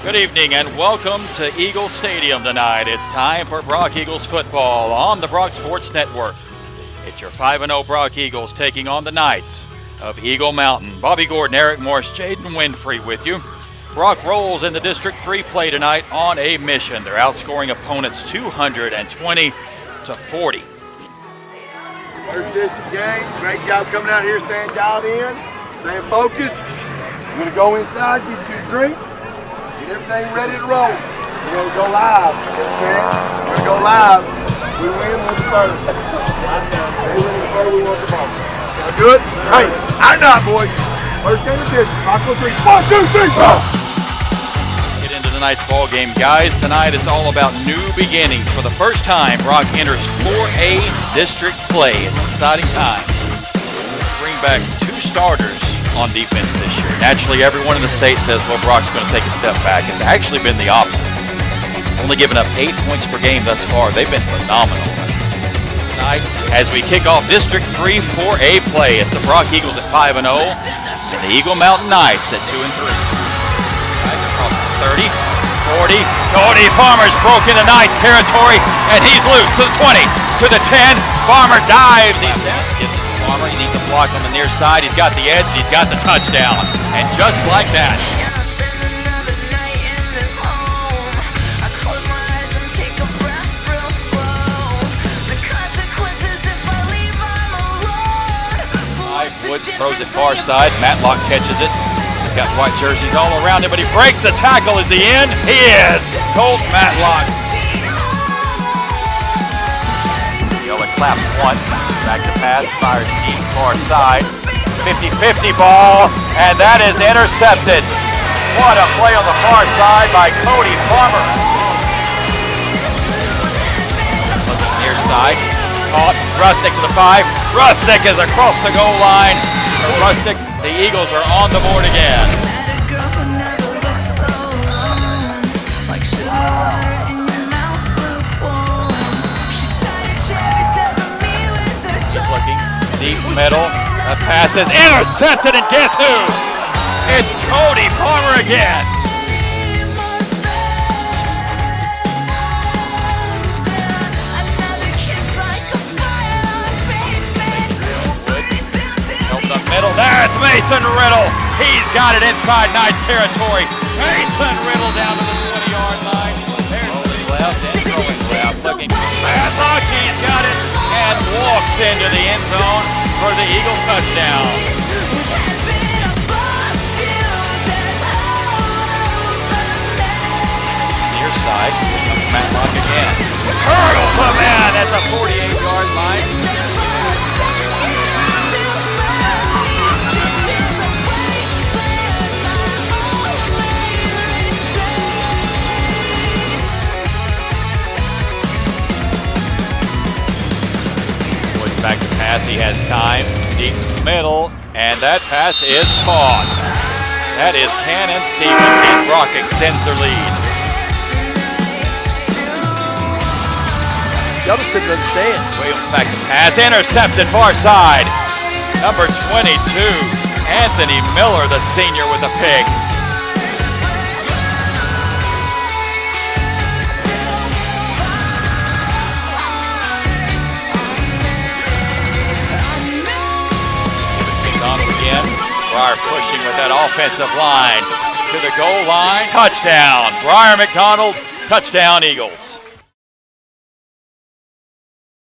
Good evening and welcome to Eagle Stadium tonight. It's time for Brock Eagles football on the Brock Sports Network. It's your 5-0 Brock Eagles taking on the Knights of Eagle Mountain. Bobby Gordon, Eric Morris, Jaden Winfrey with you. Brock rolls in the District 3 play tonight on a mission. They're outscoring opponents 220 to 40. First district game, great job coming out here, staying dialed in, staying focused. We're going to go inside, get you a drink, get everything ready to roll. We're going to go live. Okay? We're going to go live. We win with the first. They win the first, we want the ball. Good? Hey, I know, boys. First game of district. Rock 3. 1, 2, 3, 4. Get into tonight's ball game, guys. Tonight it's all about new beginnings. For the first time, Brock enters 4A district play. It's an exciting time. Bring back 2 starters on defense this year. Naturally, everyone in the state says, well, Brock's going to take a step back. It's actually been the opposite. Only given up 8 points per game thus far. They've been phenomenal tonight as we kick off District 3 4A play. It's the Brock Eagles at 5-0 and the Eagle Mountain Knights at 2-3. Guys across the 30, 40. Cody Farmer's broke into Knights territory and he's loose to the 20, to the 10. Farmer dives. He's down. Gets Farmer. He needs a block on the near side. He's got the edge and he's got the touchdown. And just like that, Woods throws it far side. Matlock catches it. He's got white jerseys all around him, but he breaks the tackle. Is he in? He is! Colt Matlock. Yellow clap once. Back to pass. Fires deep far side. 50-50 ball, and that is intercepted. What a play on the far side by Cody Farmer. Look at the near side. Caught. Rusnick to the 5. Rusnick is across the goal line. Rusnick, the Eagles are on the board again. He's looking deep middle. The pass is intercepted, and guess who? It's Cody Farmer again. Middle, there's Mason Riddle. He's got it inside Knights territory. Mason Riddle down to the 20-yard line. Rolling left and throwing left. Looking for Matlock. He's got it and walks into the end zone for the Eagle touchdown. Near side, comes Matlock again. Hurdles him in at the 48-yard line. Back to pass, he has time, deep middle, and that pass is caught. That is Cannon Stevens, and Brock extends their lead. Y'all just couldn't understand. Williams back to pass, intercepted far side. Number 22, Anthony Miller, the senior, with a pick. Briar pushing with that offensive line to the goal line. Touchdown. Briar McDonald, touchdown Eagles.